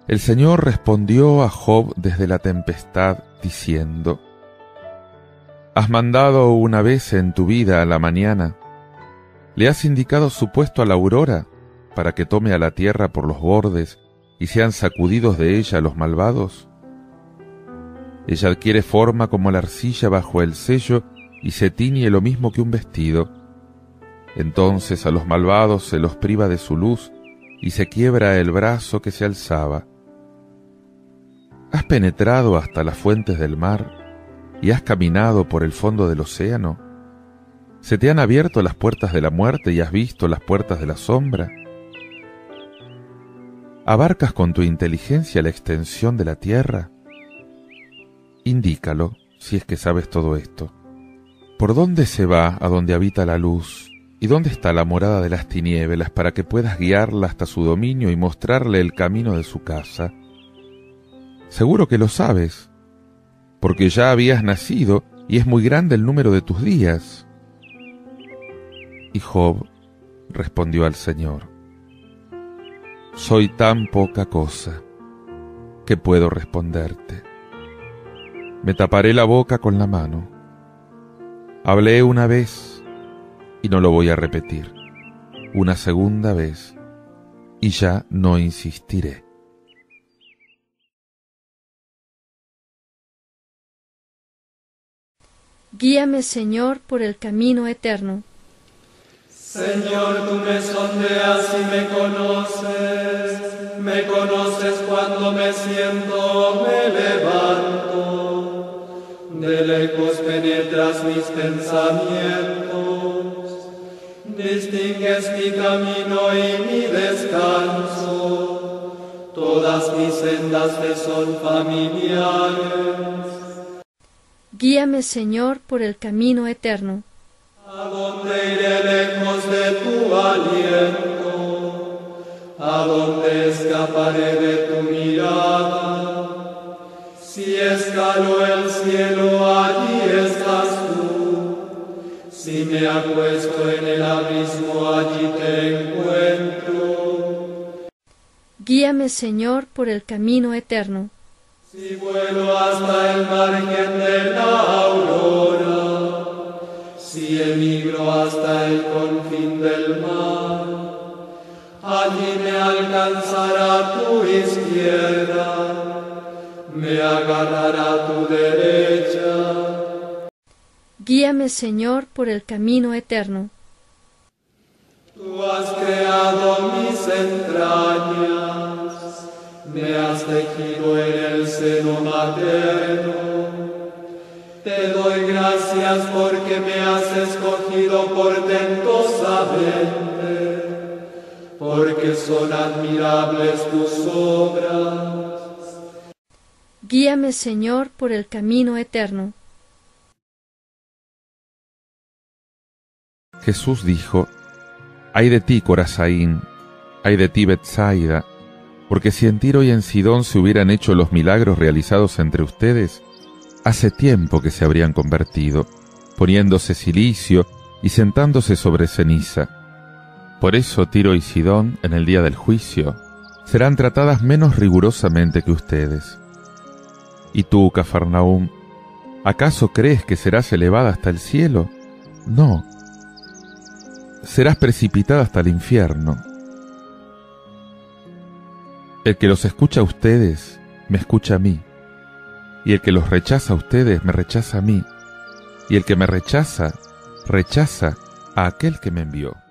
El Señor respondió a Job desde la tempestad, diciendo: Has mandado una vez en tu vida a la mañana, le has indicado su puesto a la aurora, para que tome a la tierra por los bordes y sean sacudidos de ella los malvados. Ella adquiere forma como la arcilla bajo el sello y se tiñe lo mismo que un vestido. Entonces a los malvados se los priva de su luz y se quiebra el brazo que se alzaba. ¿Has penetrado hasta las fuentes del mar y has caminado por el fondo del océano? ¿Se te han abierto las puertas de la muerte y has visto las puertas de la sombra? ¿Abarcas con tu inteligencia la extensión de la tierra? Indícalo, si es que sabes todo esto. ¿Por dónde se va a donde habita la luz? ¿Y dónde está la morada de las tinieblas para que puedas guiarla hasta su dominio y mostrarle el camino de su casa? Seguro que lo sabes, porque ya habías nacido y es muy grande el número de tus días. Y Job respondió al Señor: Soy tan poca cosa, que puedo responderte. Me taparé la boca con la mano. Hablé una vez, y no lo voy a repetir, una segunda vez, y ya no insistiré. Guíame, Señor, por el camino eterno. Señor, tú me sondeas y me conoces cuando me siento, me levanto. De lejos penetras mis pensamientos, distingues mi camino y mi descanso, todas mis sendas te son familiares. Guíame, Señor, por el camino eterno. ¿A dónde iré lejos de tu aliento? ¿A dónde escaparé de tu mirada? Si escalo el cielo, allí estás tú. Si me acuesto en el abismo, allí te encuentro. Guíame, Señor, por el camino eterno. Si vuelo hasta el margen de la aurora, si emigro hasta el confín del mar, allí me alcanzará tu izquierda, me agarrará tu derecha. Guíame, Señor, por el camino eterno. Tú has creado mis entrañas, me has tejido en el seno materno. Te doy gracias porque me has escogido portentosamente, porque son admirables tus obras. Guíame, Señor, por el camino eterno. Jesús dijo: Ay de ti, Corazaín, ay de ti, Betsaida, porque si en Tiro y en Sidón se hubieran hecho los milagros realizados entre ustedes, hace tiempo que se habrían convertido, poniéndose cilicio y sentándose sobre ceniza. Por eso Tiro y Sidón, en el día del juicio, serán tratadas menos rigurosamente que ustedes. ¿Y tú, Cafarnaúm, acaso crees que serás elevada hasta el cielo? No. Serás precipitada hasta el infierno. El que los escucha a ustedes, me escucha a mí. Y el que los rechaza a ustedes, me rechaza a mí. Y el que me rechaza, rechaza a aquel que me envió.